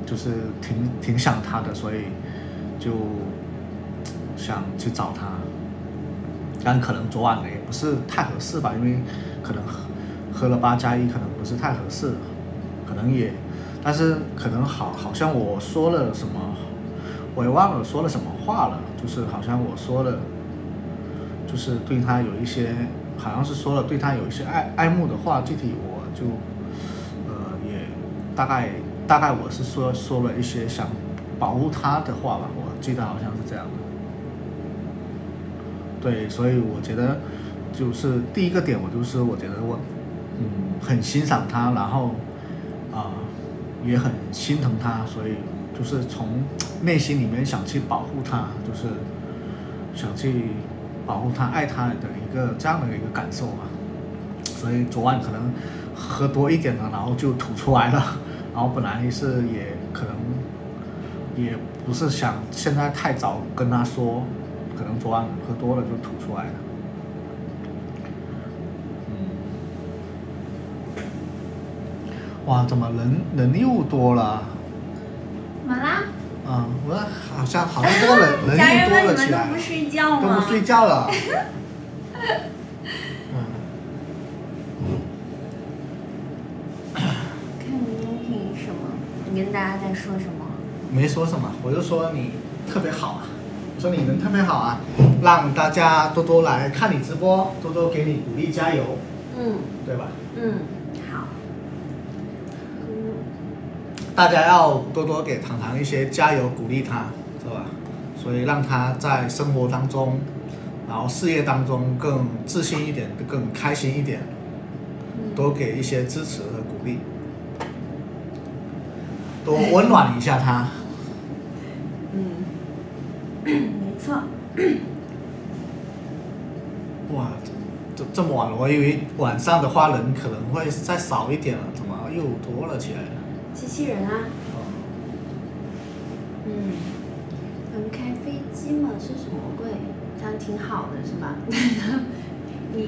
就是挺想他的，所以就想去找他。但可能昨晚也不是太合适吧，因为可能喝了8+1，可能不是太合适，可能也，但是可能好像我说了什么，我也忘了说了什么话了，就是好像我说了，就是对他有一些，好像是说了对他有一些爱慕的话，具体我就也大概我是说了一些想保护他的话吧，我记得好像是这样的。对，所以我觉得就是第一个点，我觉得我很欣赏他，然后也很心疼他，所以就是从内心里面想去保护他，就是想去保护他、爱他的一个这样的一个感受吧。所以昨晚可能喝多一点了，然后就吐出来了，然后本来是也可能也不是想现在太早跟他说。可能昨晚喝多了就吐出来了。哇，怎么人又多了？ 怎么啦？ 我好像这个人又多了起来。 家人们，你们都不睡觉吗？ 都不睡觉了。 看音频什么？你跟大家在说什么？ 没说什么，我就说你特别好啊。我说你人特别好啊，让大家多多来看你直播，多多给你鼓励加油，对吧？ 好。 大家要多多给糖糖一些加油鼓励他，是吧？所以让他在生活当中，然后事业当中更自信一点，更开心一点，多给一些支持和鼓励，多温暖一下他。 没错。 哇，这么晚了，我以为晚上的话人可能会再少一点了，怎么又多了起来了？ 机器人啊。能开飞机吗？是什么鬼？这样挺好的是吧？你，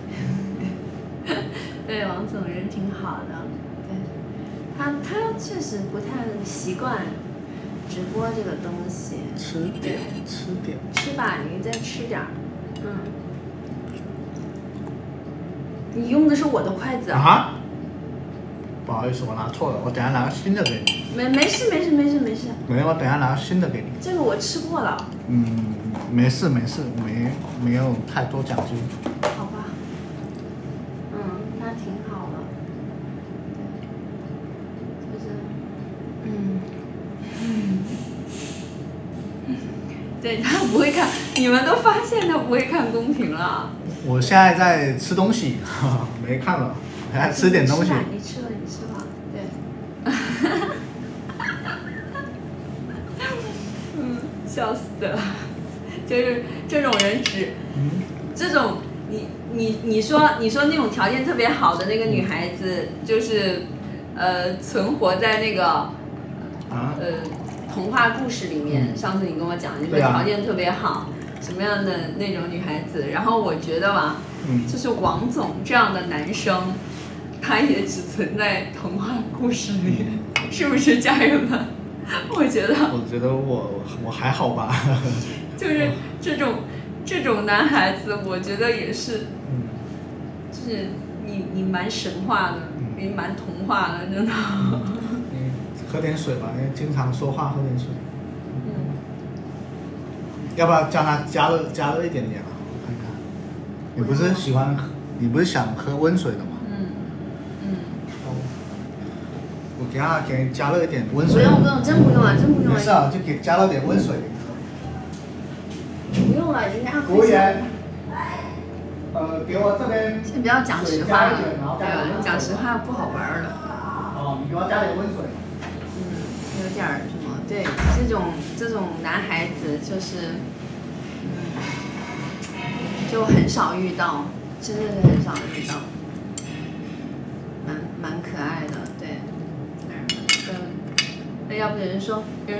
对，王总人挺好的，对，他确实不太习惯直播这个东西。吃点。吃吧，你再吃点儿。你用的是我的筷子啊？ 不好意思，我拿错了，我等下拿个新的给你。 没事。 没有，我等下拿个新的给你。 这个我吃过了。 没事，没有太多讲究。 好吧。他挺好的。对，他不会看，你们都发现他不会看公屏了。 我现在在吃东西，没看了，我还吃点东西。 你吃吧，对。笑死了，就是这种人这种你说那种条件特别好的那个女孩子，就是存活在那个童话故事里面。上次你跟我讲，你说条件特别好，什么样的那种女孩子？然后我觉得吧，就是王总这样的男生，他也只存在童话故事里，是不是家人们？我觉得我还好吧。 就是这种男孩子，我觉得也是，就是你蛮神话的，你蛮童话的，真的。 喝点水吧，因为经常说话，喝点水。要不要叫他加热一点点啊？我看看。你不是想喝温水的吗？我给你加热一点温水。 不用，真不用啊。 没事啊，就给加热点温水。 不用了，人家服务员。给我这边。 先不要讲实话了，对，讲实话不好玩了。 你给我加点温水。 有点什么？对，这种男孩子就是，就很少遇到，真的是很少遇到，蛮可爱的，对。那要不有人说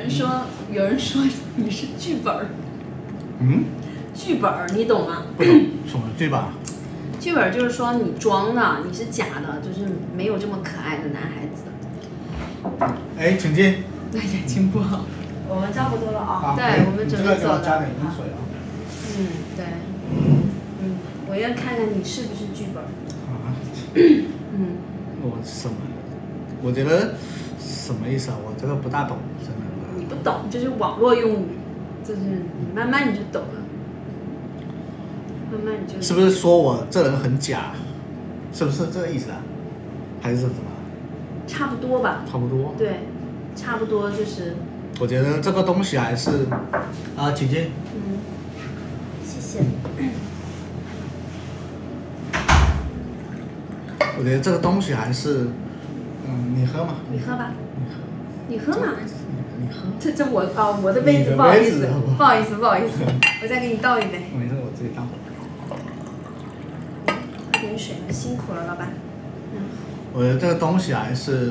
你是剧本儿。剧本儿你懂吗？ 不懂，什么剧本？ 剧本就是说你装的，你是假的，就是没有这么可爱的男孩子。 请进。 对眼睛不好。我们差不多了啊，对，我们准备走了。 加点饮水啊。 对，我要看看你是不是剧本。 我觉得什么意思啊？我这个不大懂，真的。 你不懂，就是网络用语，就是你慢慢你就懂了。慢慢你就。 是不是说我这人很假？是不是这个意思啊？还是什么？ 差不多吧。 差不多。 对，差不多就是。 我觉得这个东西还是，请进。 谢谢。 我觉得这个东西还是，你喝嘛。 你喝吧。你喝嘛。 你喝。 这我的杯子，不好意思，不好意思，我再给你倒一杯。 没事，我自己倒。 喝点水，辛苦了，老板。 我觉得这个东西还是，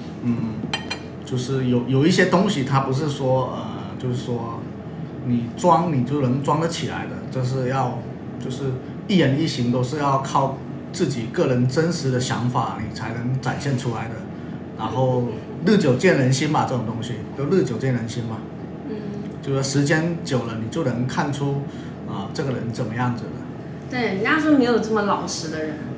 就是有一些东西，它不是说就是说你装你就能装得起来的，就是一言一行都是要靠自己个人真实的想法，你才能展现出来的。然后日久见人心嘛，这种东西就日久见人心嘛。就是时间久了，你就能看出这个人怎么样子的。 对，人家说没有这么老实的人。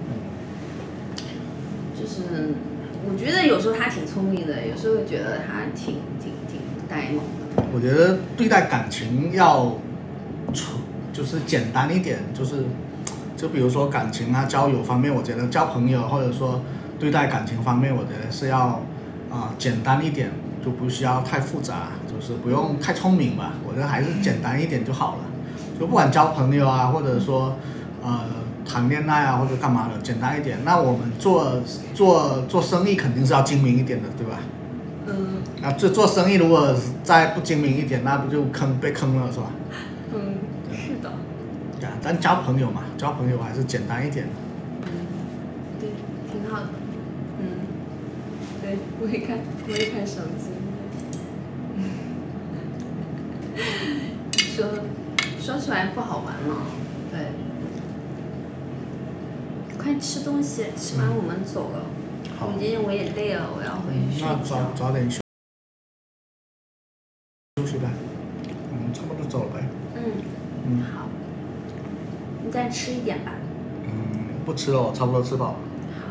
就是我觉得有时候他挺聪明的，有时候觉得他挺呆萌的。 我觉得对待感情要就是简单一点，就比如说感情啊、交友方面，我觉得交朋友或者说对待感情方面，我觉得是要简单一点，就不需要太复杂，就是不用太聪明吧。我觉得还是简单一点就好了。就不管交朋友啊，或者说谈恋爱啊，或者干嘛的，简单一点。那我们做生意肯定是要精明一点的，对吧？做生意如果再不精明一点，那不就被坑了，是吧？ 是的。 但交朋友嘛，交朋友还是简单一点的。 对，挺好的。对，不会看手机。说出来不好玩嘛，对。快吃东西，吃完我们走了。 好。 今天我也累了，我要回去睡觉。 那早点休息呗。差不多走了呗。 好。你再吃一点吧。 不吃了，我差不多吃饱了。 好。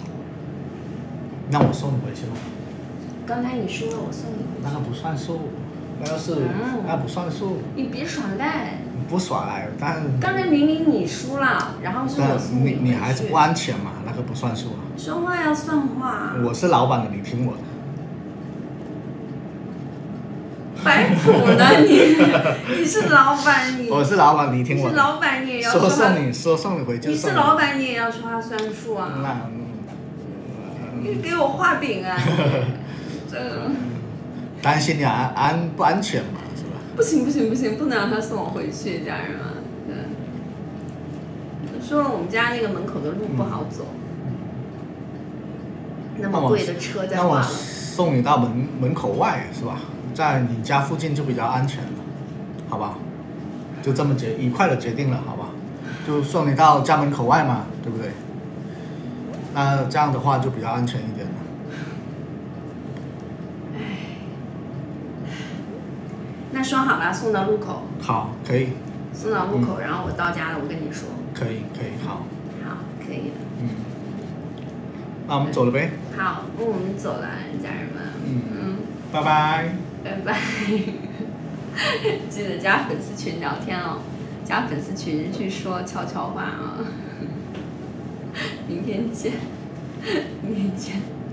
那我送你回去吧。 刚才你说了我送你回去。 那个不算数，那不算数。 你别耍赖。 不耍赖，但刚才明明你输了，然后是我送你回去。 你还是不安全嘛，那个不算数啊。 说话要算话。 我是老板的，你听我的。 摆谱呢你是老板你。 我是老板，你听我的。 你是老板你也要说送你回去。 你是老板你也要说话算数啊。你给我画饼啊。 担心你不安全嘛，是吧？ 不行，不能让他送我回去，家人们。说了我们家那个门口的路不好走。那么贵的车在花了。 那我送你到门口外是吧？在你家附近就比较安全了，好吧？就这么愉快的决定了，好吧？就送你到家门口外嘛，对不对？那这样的话就比较安全一点了。 那说好了，送到路口。 好，可以。 送到路口，然后我到家了，我跟你说。 可以，好。 好，可以的。 那我们走了呗。 好，我们走了，家人们。 拜拜。 拜拜。记得加粉丝群聊天哦，加粉丝群去说悄悄话啊。明天见。